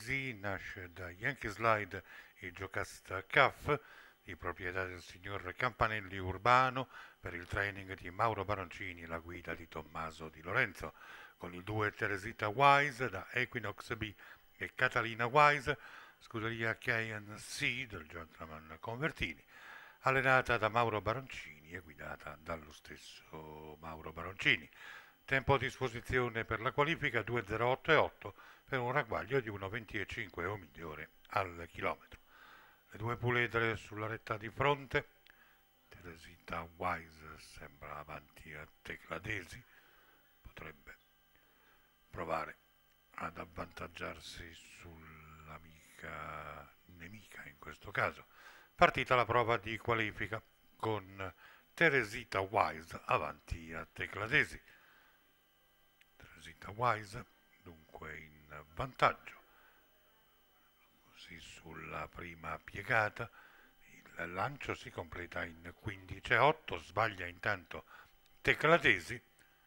Tecladesi nasce da Yankee Slide e Giocasta Caff, di proprietà del signor Campanelli Urbano, per il training di Mauro Baroncini e la guida di Tommaso Di Lorenzo, con il duo Teresita Wise da Equinox B e Catalina Wise, scuderia KNC del gentleman Convertini, allenata da Mauro Baroncini e guidata dallo stesso Mauro Baroncini. Tempo a disposizione per la qualifica 2.08,8 per un ragguaglio di 1.25 o migliore al chilometro. Le due puledre sulla retta di fronte, Teresita Wise sembra avanti a Tecladesi, potrebbe provare ad avvantaggiarsi sull'amica nemica in questo caso. Partita la prova di qualifica con Teresita Wise avanti a Tecladesi. Teresita Wise dunque in vantaggio. Così sulla prima piegata il lancio si completa in 15,8, sbaglia intanto Tecladesi,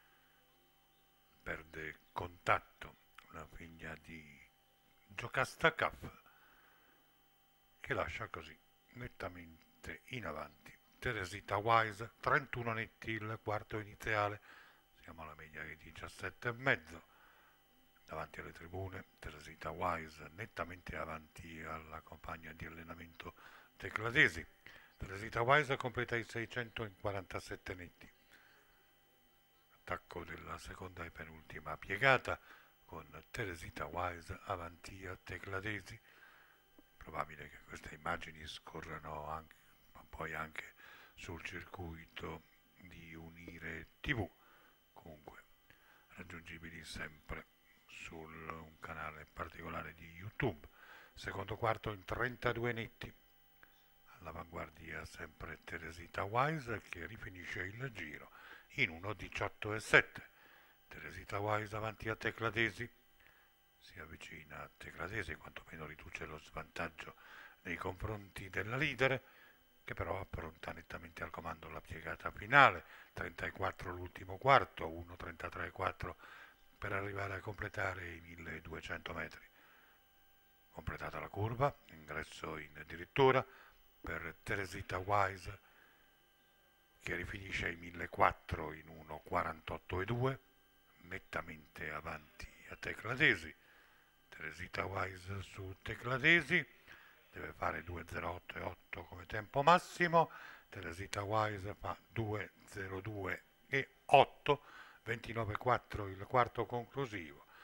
perde contatto la figlia di Giocasta Caff, che lascia così nettamente in avanti Teresita Wise. 31 netti il quarto iniziale, siamo alla media di 17,5. Davanti alle tribune Teresita Wise nettamente avanti alla compagna di allenamento Tecladesi. Teresita Wise completa i 647 netti. Attacco della seconda e penultima piegata con Teresita Wise avanti a Tecladesi. Probabile che queste immagini scorrano anche, poi anche sul circuito di Unire TV, comunque raggiungibili sempre su un canale particolare di YouTube. Secondo quarto in 32 netti, all'avanguardia sempre Teresita Wise che rifinisce il giro in 1.18,7. Teresita Wise avanti a Tecladesi, si avvicina a Tecladesi, quantomeno riduce lo svantaggio nei confronti della leader, che però appronta nettamente al comando la piegata finale. 34 l'ultimo quarto, 1.33,4 per arrivare a completare i 1200 metri. Completata la curva, ingresso in addirittura per Teresita Wise che rifinisce i 1400 in 1.48,2, nettamente avanti a Tecladesi. Teresita Wise su Tecladesi deve fare 2.08,8 come tempo massimo. Teresita Wise fa 2.02,8, 29,4 il quarto conclusivo.